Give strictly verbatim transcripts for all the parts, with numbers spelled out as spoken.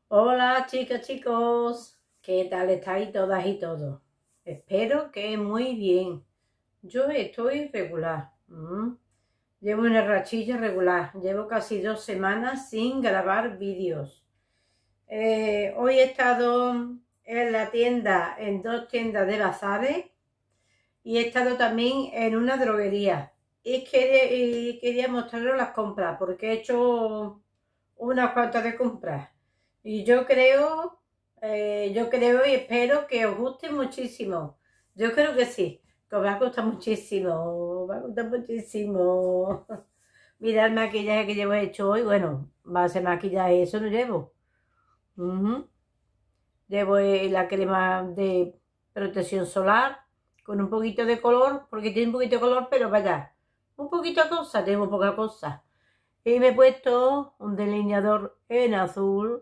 Hola chicas, chicos, ¿qué tal estáis todas y todos? Espero que muy bien. Yo estoy regular. Mm. Llevo una rachilla regular. Llevo casi dos semanas sin grabar vídeos. Eh, hoy he estado en la tienda, en dos tiendas de bazares y he estado también en una droguería. Y quería, y quería mostraros las compras porque he hecho unas cuantas de compras. Y yo creo, eh, yo creo y espero que os guste muchísimo. Yo creo que sí, que os va a gustar muchísimo, os va a gustar muchísimo. Mirad el maquillaje que llevo hecho hoy. Bueno, base maquillaje, eso no llevo. Ujú. Llevo eh, la crema de protección solar con un poquito de color, porque tiene un poquito de color, pero vaya, un poquito de cosa, tengo poca cosa. Y me he puesto un delineador en azul.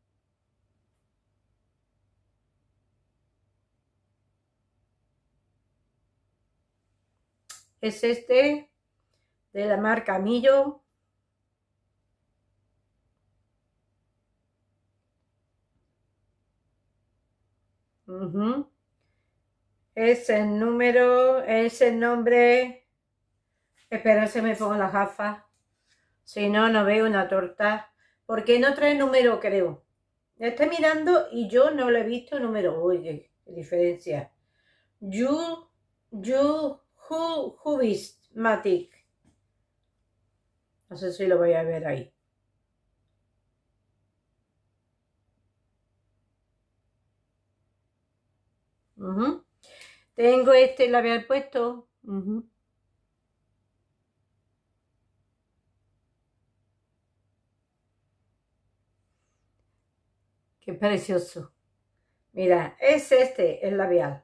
Es este, de la marca Millo. Ujú. Es el número, es el nombre. Espera, se me pongo las gafas. Si no, no veo una torta. Porque no trae número, creo. Estoy mirando y yo no le he visto número. Uy, qué, qué diferencia. You, you, who, who is Matic. No sé si lo voy a ver ahí. Ujú. Tengo este labial puesto. Ujú. Qué precioso. Mira, es este el labial.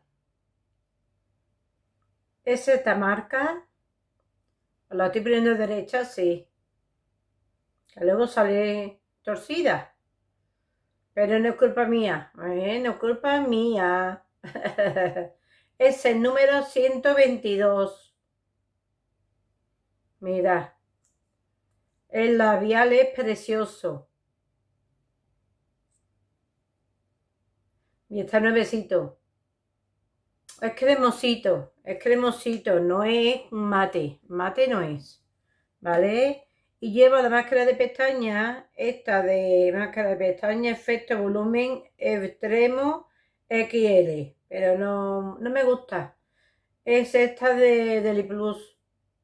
Es esta marca. La estoy poniendo derecha, sí. Que luego sale torcida. Pero no es culpa mía. ¿Eh? No es culpa mía. Es el número ciento veintidós. Mira. El labial es precioso. Y está nuevecito. Es cremosito. Es cremosito. No es mate. Mate no es. ¿Vale? Y lleva la máscara de pestaña, esta de máscara de pestaña, efecto volumen extremo equis ele, pero no, no me gusta. Es esta de, de Lip Plus.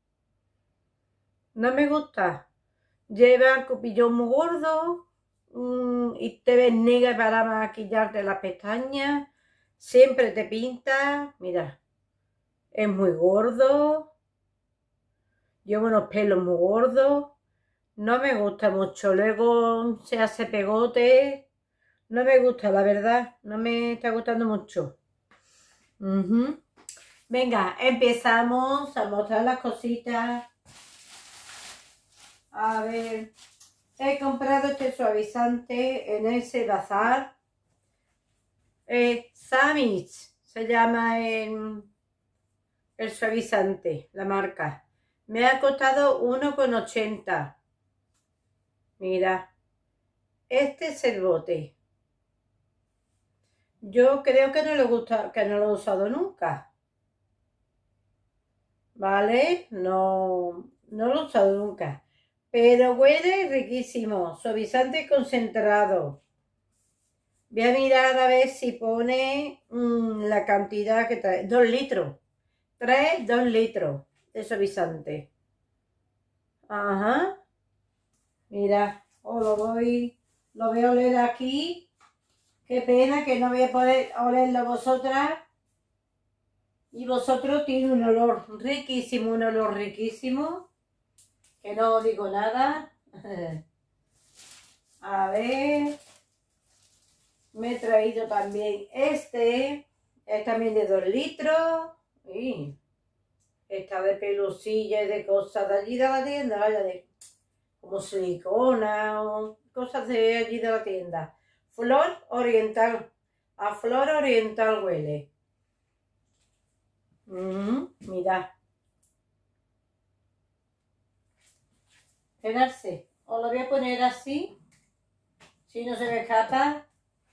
No me gusta. Lleva el cupillón muy gordo mm, y te ves negra para maquillarte las pestañas. Siempre te pinta. Mira, es muy gordo. Lleva unos pelos muy gordos. No me gusta mucho. Luego se hace pegote. No me gusta, la verdad. No me está gustando mucho. Ujú. Venga, empezamos a mostrar las cositas. A ver. He comprado este suavizante en ese bazar. Eh, Samis se llama el, el suavizante, la marca. Me ha costado uno con ochenta. Mira. Este es el bote. Yo creo que no le gusta, que no lo he usado nunca. ¿Vale? No, no lo he usado nunca. Pero huele riquísimo. Suavizante concentrado. Voy a mirar a ver si pone mmm, la cantidad que trae. Dos litros. Trae dos litros de suavizante. Ajá. Mira, os lo voy, lo voy a oler aquí. Qué pena que no voy a poder olerlo vosotras. Y vosotros tiene un olor riquísimo, un olor riquísimo. Que no digo nada. A ver. Me he traído también este. Es también de dos litros. Y esta de pelusilla y de cosas de allí de la tienda. Vaya de como silicona o cosas de allí de la tienda. Flor oriental. A flor oriental huele. Mm, mira. Esperarse. Os lo voy a poner así. Si no se me escapa.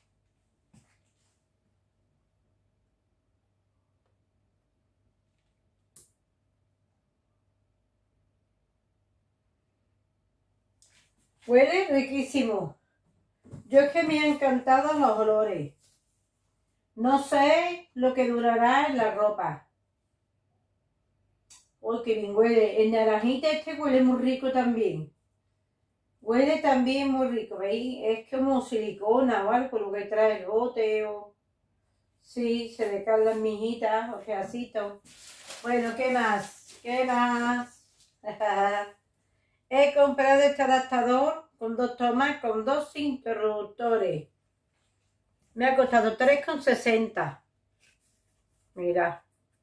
Huele riquísimo. Yo es que me han encantado los olores. No sé lo que durará en la ropa. Uy, que bien huele. El naranjita este huele muy rico también. Huele también muy rico, ¿veis? Es como silicona o algo lo que trae el bote o... Sí, se le caen las mijitas o pedacitos. Bueno, ¿qué más? ¿Qué más? He comprado este adaptador con dos tomas, con dos interruptores. Me ha costado tres con sesenta. Mira.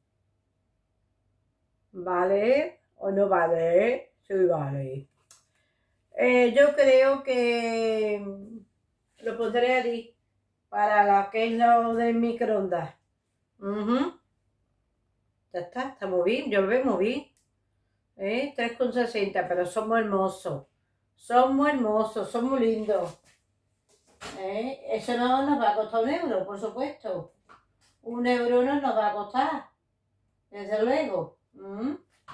¿Vale o no vale? Sí, vale. Eh, yo creo que lo pondré allí para lo que es lo del microondas. Uh-huh. Ya está, está muy bien, yo lo veo muy bien. ¿Eh? tres con sesenta, pero son muy hermosos. Son muy hermosos, son muy lindos. ¿Eh? Eso no nos va a costar un euro, por supuesto. Un euro no nos va a costar. Desde luego. ¿Mm?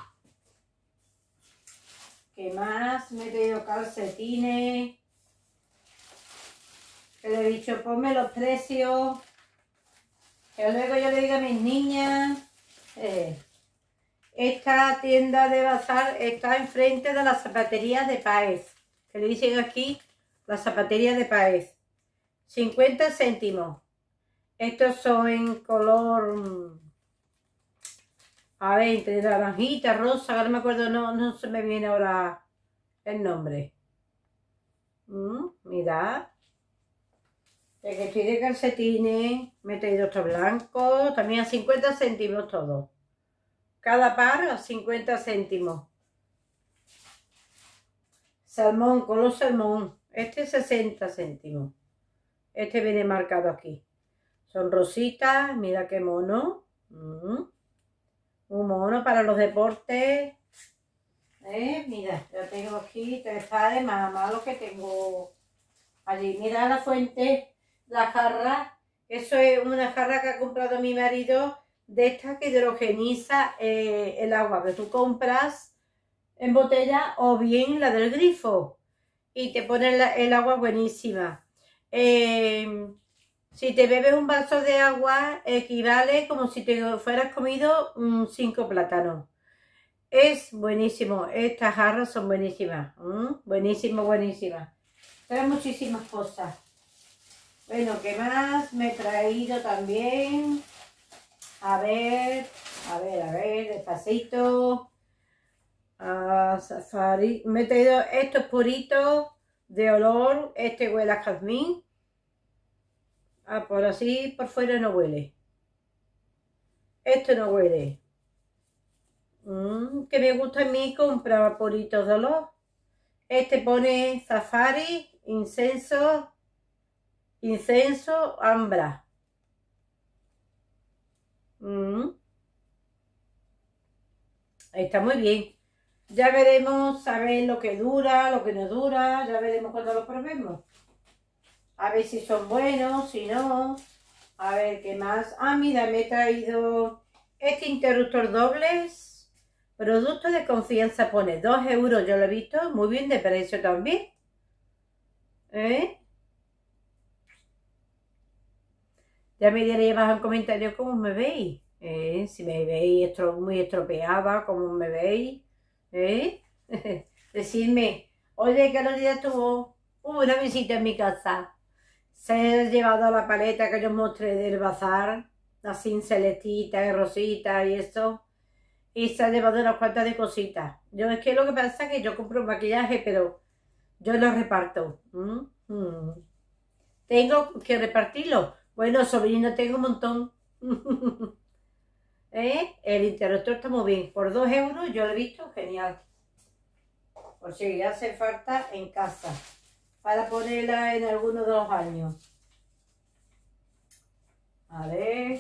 ¿Qué más? Me he pedido calcetines. Que le he dicho, ponme los precios. Que luego yo le diga a mis niñas. Eh, esta tienda de bazar está enfrente de las zapaterías de Páez. Que le dicen aquí las zapaterías de Páez. cincuenta céntimos. Estos son en color... A ver, entre naranjita, rosa, ahora no me acuerdo, no, no se me viene ahora el nombre. Mm, mirad. De que estoy de calcetines, me he traído otro blanco, también a cincuenta céntimos todo. Cada par a cincuenta céntimos. Salmón, color salmón, este sesenta céntimos. Este viene marcado aquí. Son rositas, mira qué mono. Mm. Un mono para los deportes. ¿Eh? Mira, ya tengo aquí tres pares más, más lo que tengo allí. Mira la fuente, la jarra. Eso es una jarra que ha comprado mi marido de esta que hidrogeniza eh, el agua que tú compras en botella o bien la del grifo. Y te pone la, el agua buenísima. Eh, si te bebes un vaso de agua, equivale como si te fueras comido um, cinco plátanos. Es buenísimo. Estas jarras son buenísimas. ¿Mm? Buenísimo, buenísimas. Trae muchísimas cosas. Bueno, ¿qué más? Me he traído también. A ver, a ver, a ver, despacito. A safari. Me he traído estos puritos de olor. Este huele a jazmín. Ah, por así, por fuera no huele. Esto no huele. Mm, que me gusta a mí comprar vaporitos de olor. Este pone safari, incenso, incenso, ambra. Mm. Está muy bien. Ya veremos, a ver lo que dura, lo que no dura. Ya veremos cuando lo probemos. A ver si son buenos, si no. A ver qué más. Ah, mira, me he traído este interruptor dobles. Producto de confianza pone dos euros, yo lo he visto, muy bien de precio también. ¿Eh? Ya me diréis bajo en comentarios cómo me veis. ¿Eh? Si me veis estro muy estropeada, cómo me veis. ¿Eh? Decidme, oye, que los días tuvo una visita en mi casa. Se ha llevado la paleta que yo mostré del bazar, así celestita y rosita y eso. Y se ha llevado unas cuantas de cositas. Yo es que lo que pasa es que yo compro maquillaje, pero yo lo reparto. ¿Mm? ¿Mm? Tengo que repartirlo. Bueno, sobrino tengo un montón. ¿Eh? El interruptor está muy bien. Por dos euros yo lo he visto genial. Por si hace falta en casa. Para ponerla en alguno de los años. A ver.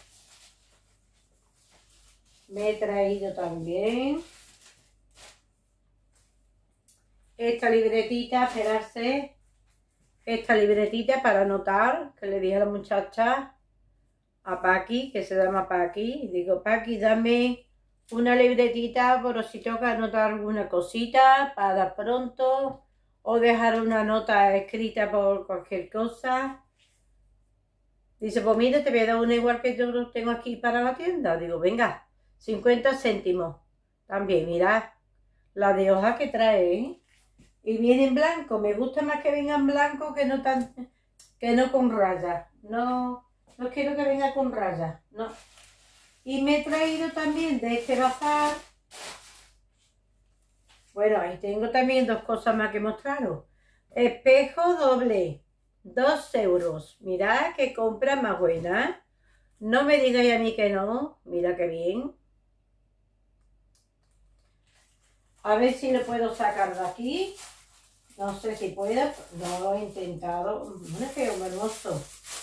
Me he traído también esta libretita, esperarse, esta libretita para anotar, que le dije a la muchacha, a Paqui, que se llama Paqui, digo, Paqui, dame una libretita por si tengo que anotar alguna cosita para pronto, o dejar una nota escrita por cualquier cosa. Dice, pues mira, te voy a dar una igual que yo tengo aquí para la tienda. Digo, venga, cincuenta céntimos. También, mirad, la de hoja que trae, ¿eh? Y viene en blanco. Me gusta más que venga en blanco que no tan, que no con rayas. No, no quiero que venga con rayas, no. Y me he traído también de este bazar. Bueno, ahí tengo también dos cosas más que mostraros. Espejo doble. Dos euros. Mirad qué compra más buena. No me digáis a mí que no. Mira qué bien. A ver si lo puedo sacar de aquí. No sé si puedo. No lo he intentado. Mira qué hermoso.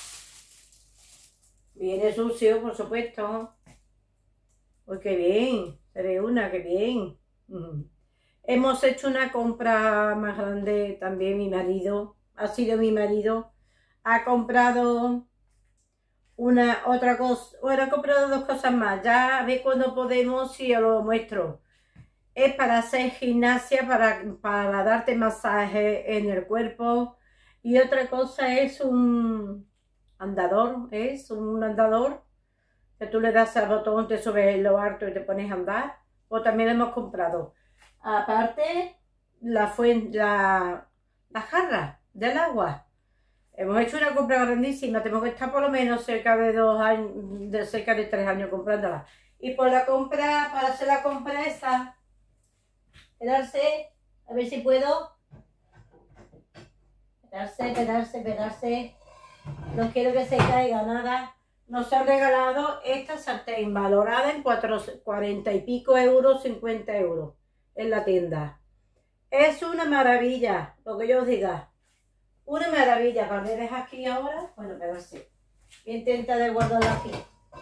Viene sucio, por supuesto. Uy, qué bien. Se ve una, qué bien. Mm. Hemos hecho una compra más grande también, mi marido. Ha sido mi marido, ha comprado una otra cosa, bueno, ha comprado dos cosas más, ya a ver cuando podemos y os lo muestro. Es para hacer gimnasia, para, para darte masaje en el cuerpo, y otra cosa es un andador, es un andador que tú le das al botón, te subes en lo alto y te pones a andar, o también hemos comprado. Aparte, la fuente, la, la jarra del agua. Hemos hecho una compra grandísima, tenemos que estar por lo menos cerca de dos años, de cerca de tres años comprándola. Y por la compra, para hacer la compra esa, esperarse, a ver si puedo. Esperarse, esperarse, esperarse. No quiero que se caiga nada. Nos han regalado esta sartén valorada en cuarenta y pico euros, cincuenta euros en la tienda. Es una maravilla, lo que yo os diga. Una maravilla. Para ver aquí ahora, bueno, pero sí. Intenta de guardarla aquí.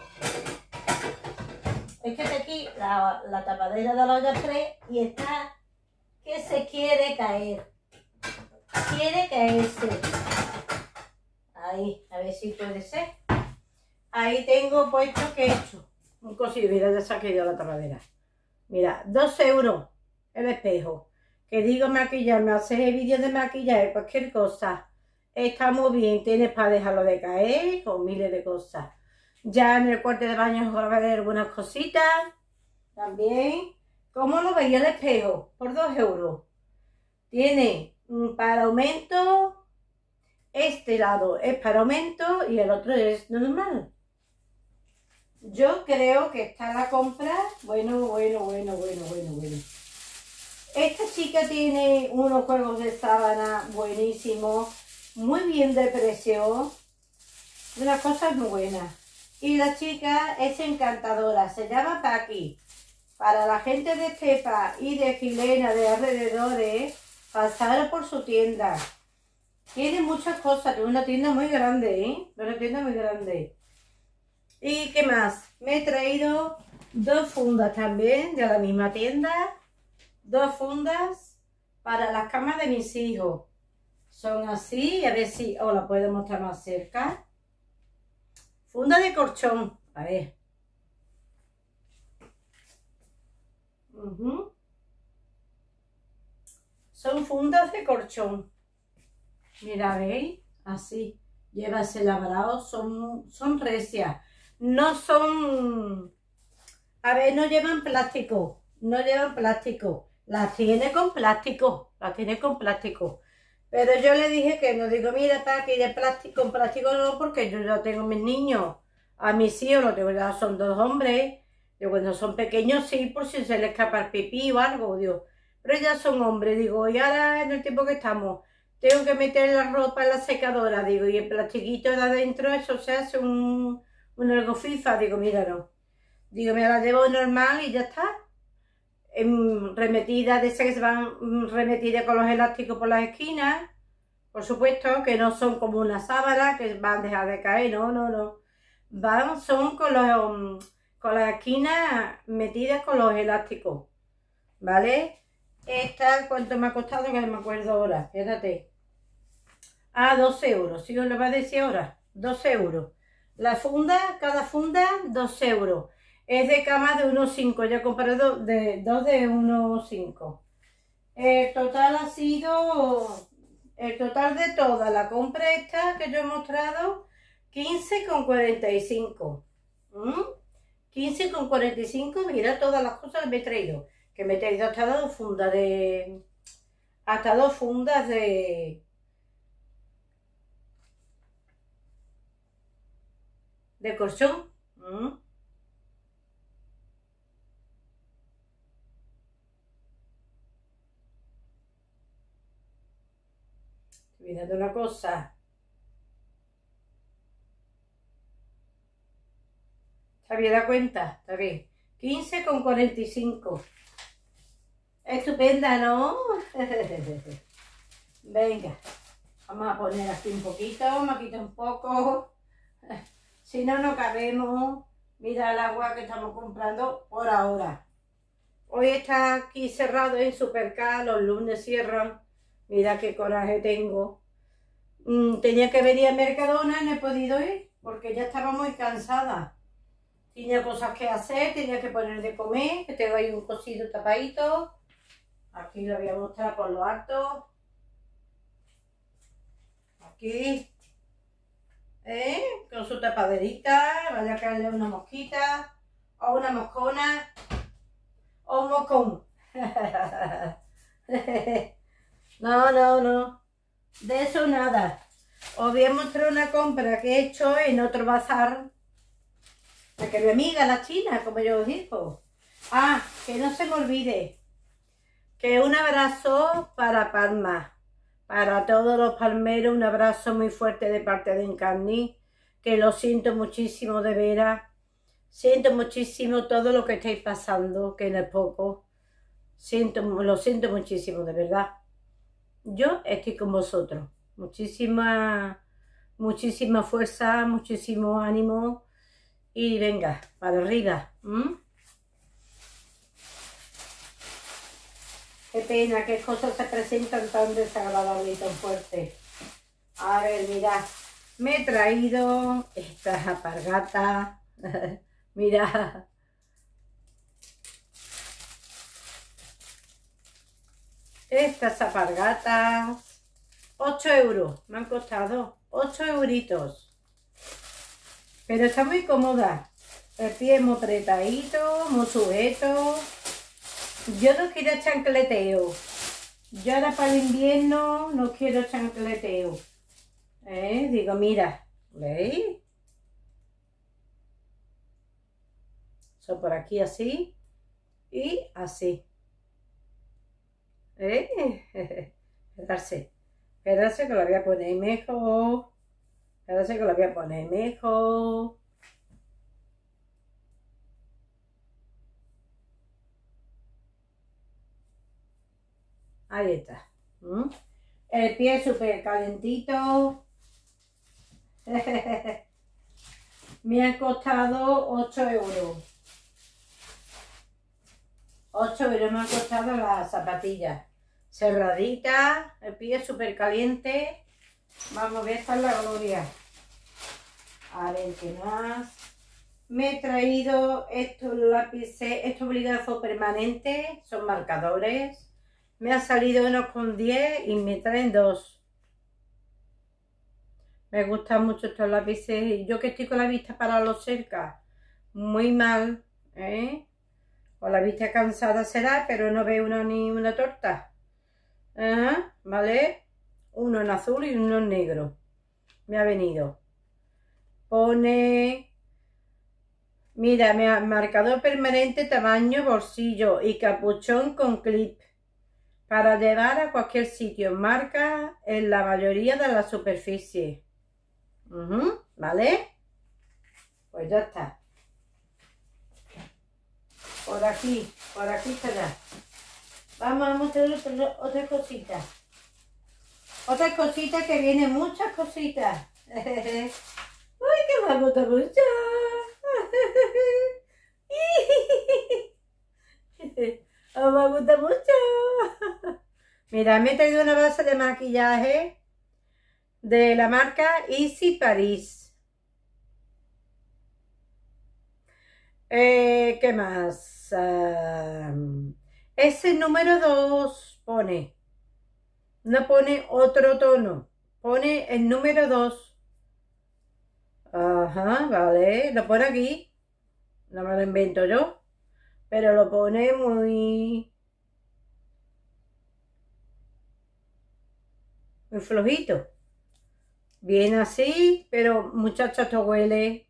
Es que está aquí la, la tapadera de la olla tres y está que se quiere caer. Quiere caerse. Ahí, a ver si puede ser. Ahí tengo puesto que he hecho un cosillo. Mira, ya saqué yo la tapadera. Mira, dos euros el espejo. Que digo maquillarme, hacer vídeos de maquillaje, cualquier cosa. Está muy bien, tienes para dejarlo de caer, con miles de cosas. Ya en el cuarto de baño os voy a ver algunas cositas. También. ¿Cómo lo veis el espejo? Por dos euros. Tiene para aumento. Este lado es para aumento y el otro es normal. Yo creo que está la compra. Bueno, bueno, bueno, bueno, bueno, bueno. Esta chica tiene unos juegos de sábana buenísimos, muy bien de precio, unas cosas muy buenas. Y la chica es encantadora, se llama Paqui. Para la gente de Estepa y de Filena, de alrededores, pasar por su tienda. Tiene muchas cosas, es una tienda muy grande, ¿eh? Una tienda muy grande. ¿Y qué más? Me he traído dos fundas también de la misma tienda. Dos fundas para las camas de mis hijos. Son así, a ver si os la puedo mostrar más cerca. Funda de colchón. A ver. Uh-huh. Son fundas de colchón. Mira, ¿veis? Así. Lleva ese labrado. Son, son recias. No son... A ver, no llevan plástico. No llevan plástico. Las tiene con plástico, las tiene con plástico. Pero yo le dije que no, digo, mira, para que de plástico, con plástico no, porque yo ya tengo mis niños. A mis hijos, lo tengo ya, son dos hombres. Yo cuando son pequeños, sí, por si se les escapa el pipí o algo, digo. Pero ya son hombres, digo, y ahora en el tiempo que estamos, tengo que meter la ropa en la secadora, digo, y el plastiquito de adentro, eso se hace un, un algo FIFA, digo, mira, no. Digo, me la llevo normal y ya está. Remetidas de esas que se van remetidas con los elásticos por las esquinas, por supuesto, que no son como una sábana que van a dejar de caer, no, no, no, van, son con los con las esquinas metidas con los elásticos, ¿vale? Esta, ¿cuánto me ha costado? Que no me acuerdo ahora, espérate, Ah, doce euros, si os lo va a decir ahora, doce euros. La funda, cada funda, dos euros. Es de cama de uno coma cinco, ya he comprado de, dos de uno coma cinco. El total ha sido, el total de toda la compra esta que yo he mostrado, quince con cuarenta y cinco. ¿Mm? quince con cuarenta y cinco, mira todas las cosas que me he traído. Que me he traído hasta dos fundas de... Hasta dos fundas de... De colchón. ¿Mm? Estoy mirando una cosa. ¿Se había dado cuenta? Está bien. quince con cuarenta y cinco. Estupenda, ¿no? Venga. Vamos a poner aquí un poquito. Vamos a quitar un poco. Si no, no cabemos. Mira el agua que estamos comprando por ahora. Hoy está aquí cerrado en Supercar. Los lunes cierran. Mira qué coraje tengo. Mm, tenía que venir a Mercadona y no he podido ir porque ya estaba muy cansada. Tenía cosas que hacer, tenía que poner de comer, que tengo ahí un cocido tapadito. Aquí lo voy a mostrar por lo alto. Aquí. ¿Eh? Con su tapaderita. Vaya a caerle una mosquita. O una moscona. O un moscón. No, no, no. De eso nada. Os voy a mostrar una compra que he hecho en otro bazar. La que mi amiga, la china, como yo os digo. Ah, que no se me olvide. Que un abrazo para Palma. Para todos los palmeros, un abrazo muy fuerte de parte de Encarni. Que lo siento muchísimo, de veras. Siento muchísimo todo lo que estáis pasando, que no es poco. Siento, lo siento muchísimo, de verdad. Yo estoy con vosotros. Muchísima, muchísima fuerza, muchísimo ánimo. Y venga, para arriba. ¿Mm? Qué pena, qué cosas se presentan tan desagradables y tan fuertes. A ver, mirad. Me he traído estas alpargatas. Mirad. Estas alpargatas. ocho euros. Me han costado. ocho euritos. Pero está muy cómoda. El pie es muy apretadito, muy sujeto. Yo no quiero chancleteo. Yo ahora para el invierno no quiero chancleteo. ¿Eh? Digo, mira, ¿veis? Son por aquí así y así. ¿Eh? Esperarse. Esperarse que lo voy a poner mejor. Esperarse que lo voy a poner mejor. Ahí está. ¿Mm? El pie súper calentito. Me han costado ocho euros. ocho euros me han costado las zapatillas. Cerraditas, el pie súper caliente. Vamos a ver, esta es la gloria. A ver qué más. Me he traído estos lápices, estos bolígrafos permanentes, son marcadores. Me ha salido uno con diez y me traen dos. Me gustan mucho estos lápices. Yo que estoy con la vista para lo cerca, muy mal, ¿eh? Con la vista cansada será, pero no veo una ni una torta. Ajá, ¿vale? Uno en azul y uno en negro. Me ha venido. Pone... Mira, me ha marcador permanente tamaño bolsillo y capuchón con clip. Para llevar a cualquier sitio. Marca en la mayoría de la superficie. Uh-huh, ¿vale? Pues ya está. Por aquí, por aquí estará. Vamos a mostrar otra, otra cosita. Otra cosita que viene, muchas cositas. ¡Uy, que me gusta mucho! ¡Oh, me gusta mucho! Mira, me he traído una base de maquillaje de la marca Easy Paris. Eh, ¿qué más? Uh, ese número dos pone, no pone otro tono, pone el número dos. Ajá, vale, lo pone aquí, no me lo invento yo, pero lo pone muy, muy flojito. Bien así, pero muchacho, esto huele,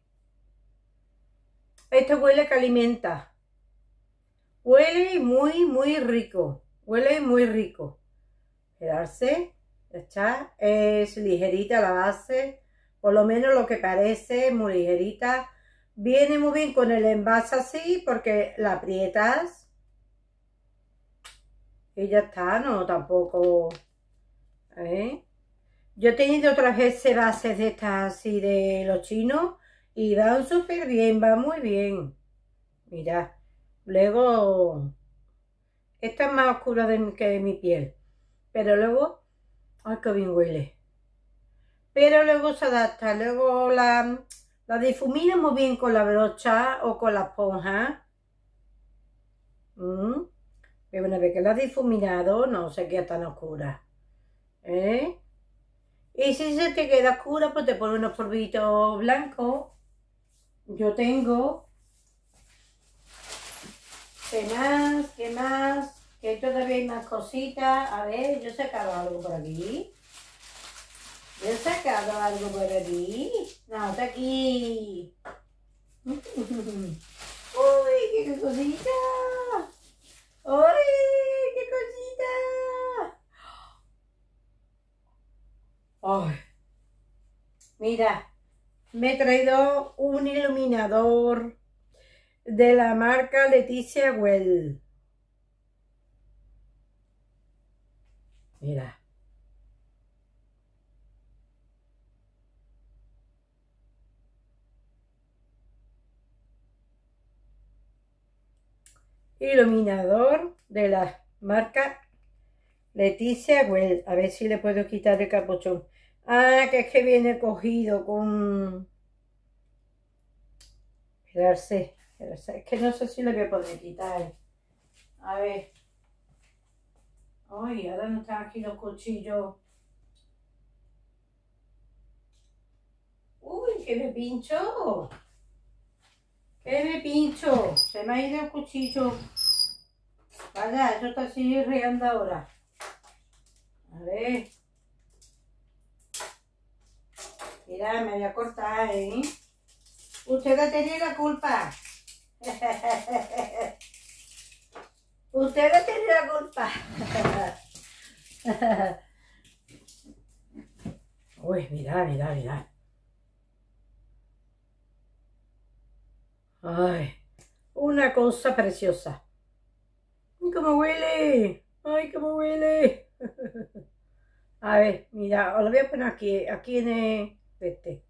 esto huele que alimenta. Huele muy, muy rico, huele muy rico. Quedarse, está, es ligerita la base, por lo menos lo que parece, muy ligerita. Viene muy bien con el envase así, porque la aprietas y ya está, no, tampoco, ¿eh? Yo he tenido otras veces bases de estas así de los chinos y van súper bien, va muy bien. Mira, luego, esta es más oscura de, que de mi piel, pero luego, ay, qué bien huele. Pero luego se adapta, luego la, la difumina muy bien con la brocha o con la esponja. Mm. Y una vez que la has difuminado, no se queda tan oscura. ¿Eh? Y si se te queda oscura, pues te pones unos polvitos blancos. Yo tengo. ¿Qué más? ¿Qué más? Que todavía hay más cositas. A ver, yo he sacado algo por aquí. Yo he sacado algo por aquí. No, está aquí. Uy, qué cosita. Uy, qué cosita. Ay. Mira, me he traído un iluminador de la marca Leticia Well. Mira. Iluminador de la marca Leticia Well. A ver si le puedo quitar el capuchón. Ah, que es que viene cogido con... Esperarse, esperarse. Es que no sé si le voy a poder quitar. A ver. Ay, ahora no están aquí los cuchillos. Uy, que me pincho. Que me pincho. Se me ha ido el cuchillo. Vaya, eso está así riendo ahora. A ver. Mira, me voy a cortar, ¿eh? Usted ha tenido la culpa. Usted ha tenido la culpa. Uy, mira, mira, mira. Ay, una cosa preciosa. ¿Cómo huele? Ay, cómo huele. A ver, mira, os lo voy a poner aquí, aquí en el, este.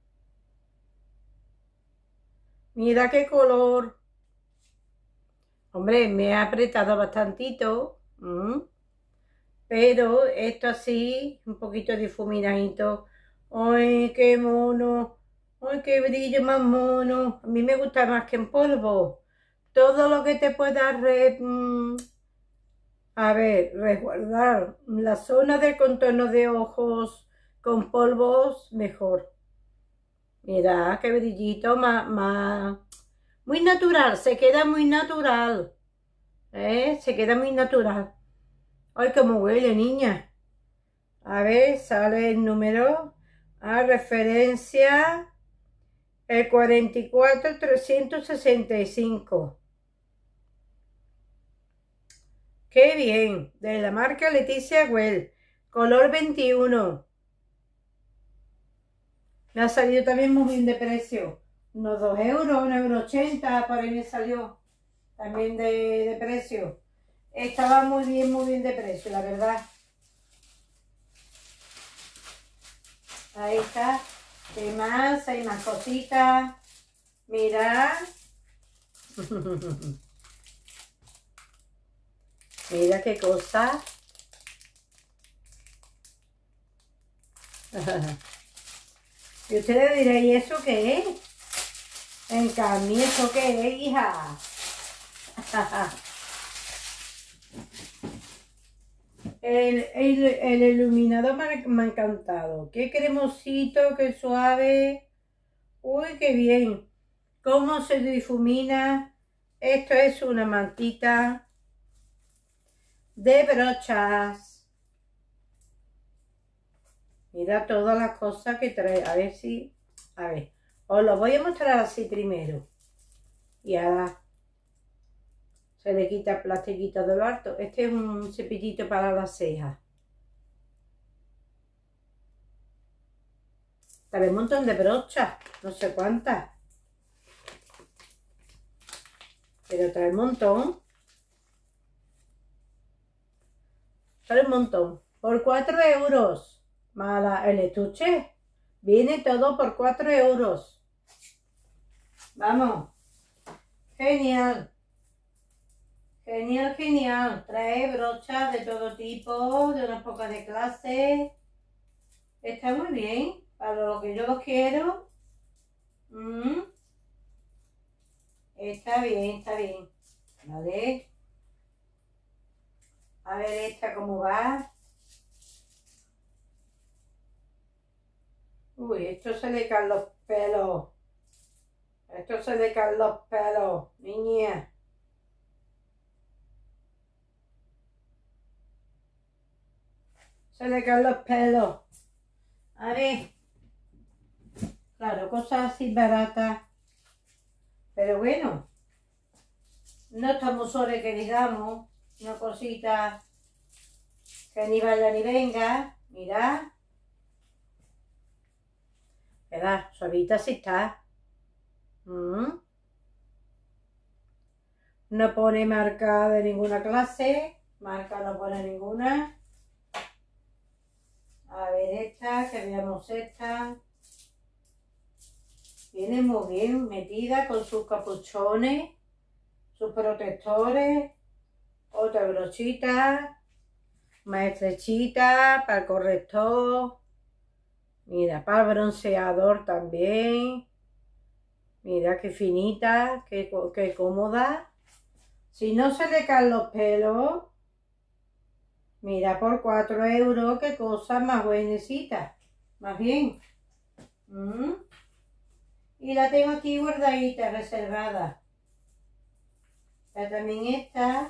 Mira qué color. Hombre, me ha apretado bastantito. ¿Mm? Pero esto así, un poquito difuminadito. ¡Ay, qué mono! ¡Ay, qué brillo más mono! A mí me gusta más que en polvo. Todo lo que te pueda re, mm, a ver, resguardar la zona del contorno de ojos con polvos, mejor. Mira, qué brillito más, más, muy natural, se queda muy natural. ¿Eh? Se queda muy natural. Ay, cómo huele, niña. A ver, sale el número. A referencia el cuarenta y cuatro trescientos sesenta y cinco. Qué bien. De la marca Leticia Well. Color veintiuno. Me ha salido también muy bien de precio. Unos dos euros, un euro ochenta, por ahí me salió. También de, de precio. Estaba muy bien, muy bien de precio, la verdad. Ahí está. ¿Qué más? Hay más cositas. Mira. Mira qué cosa. Y ustedes diréis, ¿y eso qué es? En cambio, ¿eso qué es, hija? El, el, el iluminador me ha, me ha encantado. Qué cremosito, qué suave. Uy, qué bien. Cómo se difumina. Esto es una mantita de brochas. Mira todas las cosas que trae. A ver si... A ver. Os lo voy a mostrar así primero. Y ahora se le quita el plastiquito de lo alto. Este es un cepillito para las cejas. Trae un montón de brochas. No sé cuántas. Pero trae un montón. Trae un montón. Por cuatro euros. Mala el estuche. Viene todo por cuatro euros. Vamos. Genial. Genial, genial. Trae brochas de todo tipo, de unas pocas de clase. Está muy bien. Para lo que yo los quiero. Mm. Está bien, está bien. Vale. A ver esta cómo va. Uy, esto se le caen los pelos. Esto se le caen los pelos, niña. Se le caen los pelos. A ver. Claro, cosas así baratas. Pero bueno. No estamos sobre que digamos. Una cosita que ni vaya ni venga. Mirad. Verá, suavita sí está. Mm. No pone marca de ninguna clase. Marca no pone ninguna. A ver esta, que veamos esta. Viene muy bien metida con sus capuchones, sus protectores. Otra brochita. Más estrechita para el corrector. Mira, para el bronceador también. Mira qué finita, qué, qué cómoda. Si no se le caen los pelos, mira, por cuatro euros, qué cosa más buenecita. Más bien. ¿Mm? Y la tengo aquí guardadita, reservada. Ya también esta.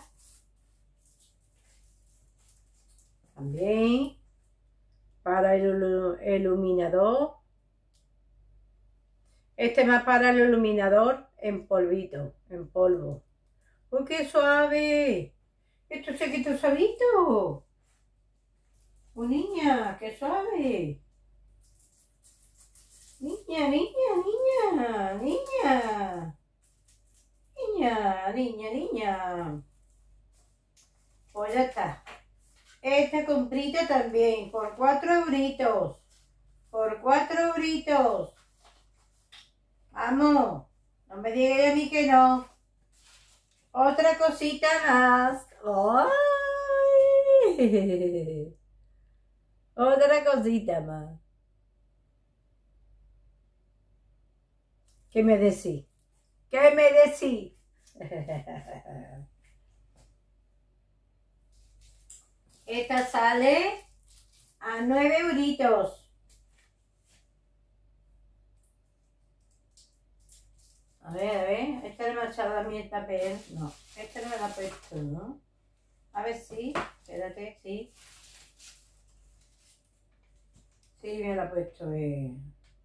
También. Para el iluminador. Este más para el iluminador en polvito, en polvo. ¡Uy, qué suave! Esto se quita suavito. ¡Oh, niña, qué suave! Niña, niña, niña, niña. Niña, niña, niña. Pues ya está. Esta comprita también, por cuatro euritos. Por cuatro euritos. Vamos, no me digas a mí que no. Otra cosita más. ¡Ay! Otra cosita más. ¿Qué me decís? ¿Qué me decís? Esta sale a nueve euritos. A ver, a ver, esta no me ha echado a mí el papel. No, esta no me la ha puesto, ¿no? A ver si, espérate, sí. Sí, me la ha puesto. Eh.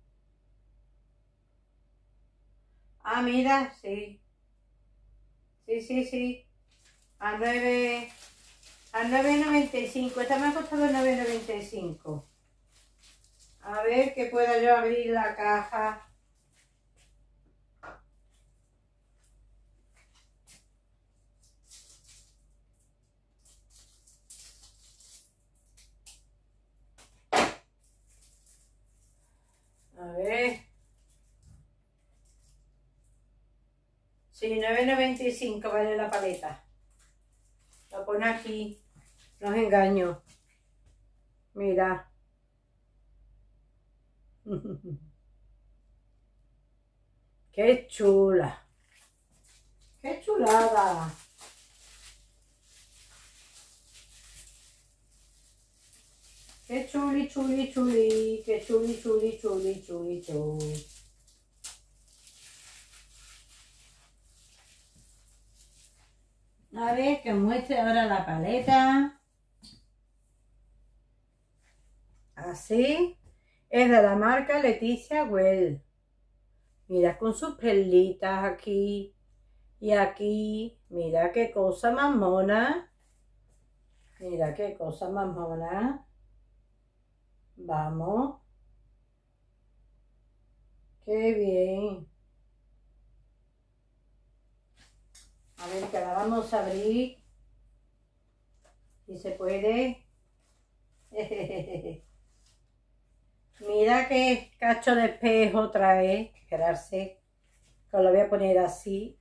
Ah, mira, sí. Sí, sí, sí. A nueve, a nueve noventa y cinco. Esta me ha costado nueve noventa y cinco. A ver que pueda yo abrir la caja. A ver. Sí, nueve noventa y cinco vale la paleta. Lo pone aquí. No os engaño. Mira. ¡Qué chula! ¡Qué chulada! ¡Qué chuli, chuli, chuli! ¡Qué chuli, chuli, chuli, chuli, chuli! A ver, que muestre ahora la paleta. Así. Es de la marca Leticia Well. Mira, con sus perlitas aquí y aquí. Mira qué cosa más mona. Mira qué cosa más mona. Vamos. Qué bien. A ver, que la vamos a abrir. Si se puede. Mira qué cacho de espejo trae. Esperarse. Que lo voy a poner así.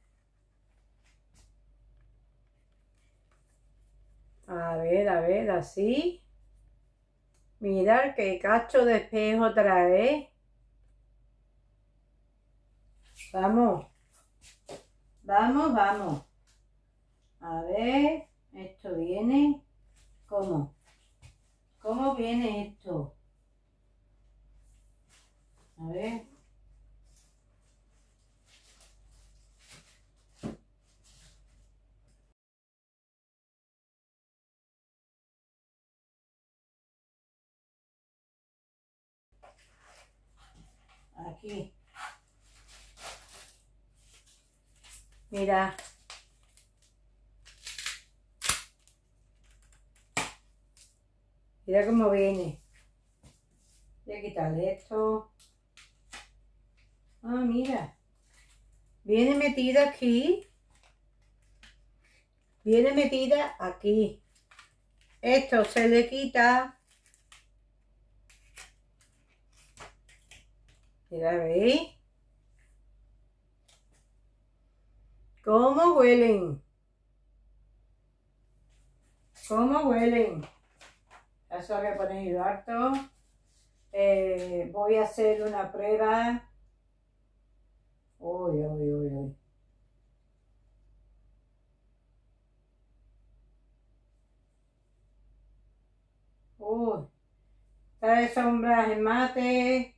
A ver, a ver, así. Mira qué cacho de espejo trae. Vamos. Vamos, vamos. A ver, esto viene. ¿Cómo? ¿Cómo viene esto? A ver. Aquí. Mira. Mira cómo viene. Voy a quitarle esto. Ah, mira. Viene metida aquí. Viene metida aquí. Esto se le quita. Mira, ¿veis? ¿Cómo huelen? ¿Cómo huelen? Eso voy a poner harto. Eh, voy a hacer una prueba. Uy, uy, uy, uy. Uy. Trae sombras en mate.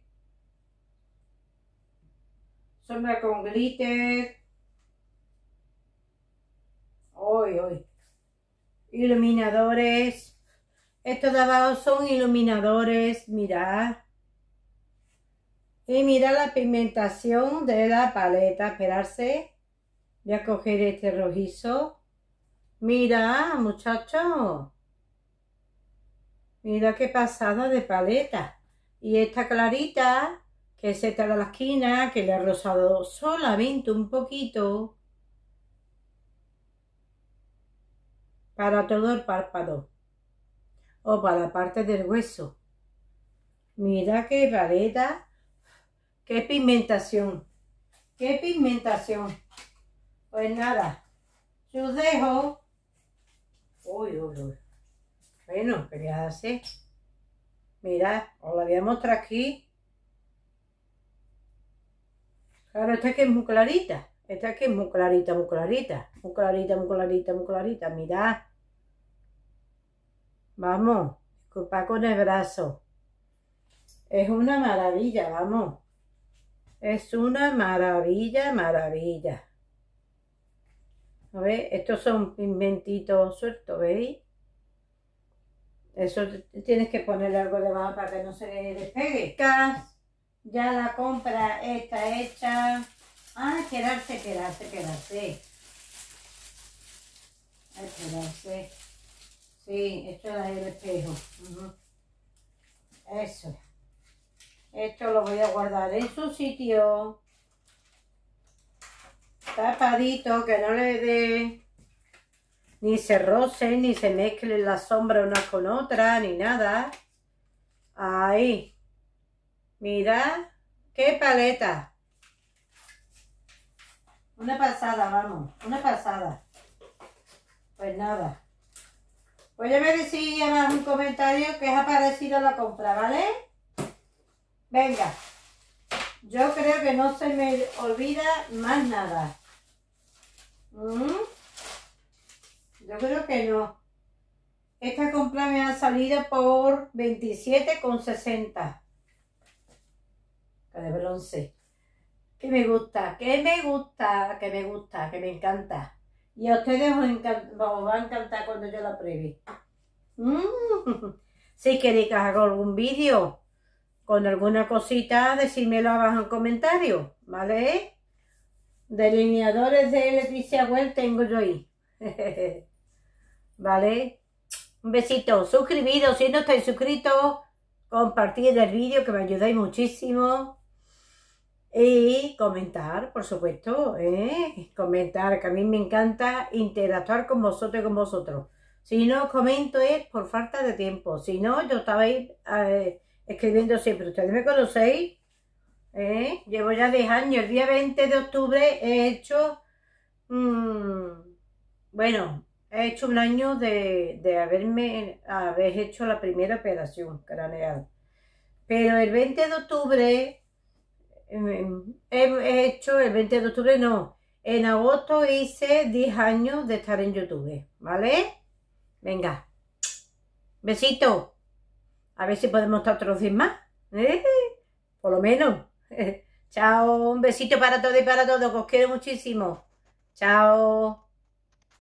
Sombra con glitter. Uy, uy. Iluminadores. Estos de abajo son iluminadores. Mirad. Y mira la pigmentación de la paleta. Esperarse. Voy a coger este rojizo. Mira, muchachos. Mira qué pasada de paleta. Y esta clarita, que es esta de la esquina, que le he rosado solamente un poquito. Para todo el párpado. O para la parte del hueso. Mira qué paleta. Qué pigmentación. Qué pigmentación. Pues nada. Yo os dejo. Uy, uy, uy. Bueno, ¿qué voy a hacer? Mirad, os la voy a mostrar aquí. Claro, esta que es muy clarita. Esta que es muy clarita, muy clarita. Muy clarita, muy clarita, muy clarita. Mirad. Vamos. Disculpad con el brazo. Es una maravilla, vamos. Es una maravilla, maravilla. A ver, estos son pigmentitos sueltos, ¿veis? Eso tienes que ponerle algo debajo para que no se despegue. Ya la compra está hecha. Ah, quedarse, quedarse, quedarse. Ay, quedarse. Sí, esto es el espejo. Uh-huh. Eso. Esto lo voy a guardar en su sitio. Tapadito, que no le dé, ni se roce, ni se mezclen las sombras una con otra, ni nada. Ahí. Mira, qué paleta. Una pasada, vamos, una pasada. Pues nada. Pues ya me decís abajo un comentario que os ha parecido la compra, ¿vale? Venga, yo creo que no se me olvida más nada. ¿Mm? Yo creo que no. Esta compra me ha salido por veintisiete con sesenta. De bronce. Que me gusta, que me gusta, que me gusta, que me encanta. Y a ustedes os, os va a encantar cuando yo la pruebe. Mm. Si queréis que haga algún vídeo con alguna cosita, decídmelo abajo en comentarios, ¿vale? Delineadores de Leticia Well tengo yo ahí. ¿Vale? Un besito, suscribiros si no estáis suscritos, compartid el vídeo que me ayudáis muchísimo y comentar, por supuesto, ¿eh? Comentar, que a mí me encanta interactuar con vosotros y con vosotros. Si no comento es por falta de tiempo, si no yo estaba ahí eh, escribiendo siempre. Ustedes me conocéis, ¿eh? Llevo ya diez años, el día veinte de octubre he hecho, mmm, bueno, he hecho un año de, de haberme haber hecho la primera operación craneal. Pero el veinte de octubre eh, he hecho, el veinte de octubre no, en agosto hice diez años de estar en YouTube, ¿vale? Venga, besito. A ver si podemos estar otros diez más, ¿eh? Por lo menos. Chao, un besito para todos y para todos, que os quiero muchísimo. Chao.